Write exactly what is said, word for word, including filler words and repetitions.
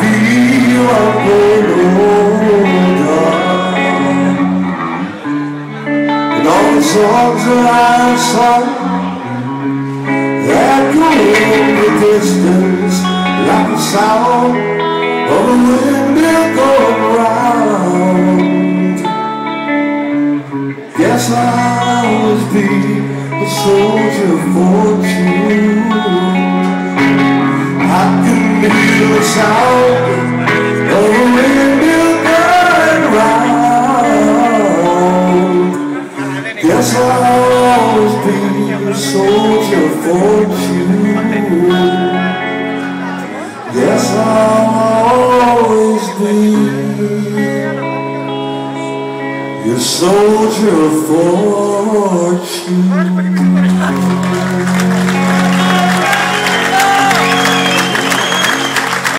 I'm growing older, and all the songs that I've sung echo in the distance like the sound of a windmill going round. Guess I'll always be a soldier of fortune. I can hear the sound of a windmill going round. Guess I'll always be a soldier of fortune. Yes, I'll always be your soldier of fortune.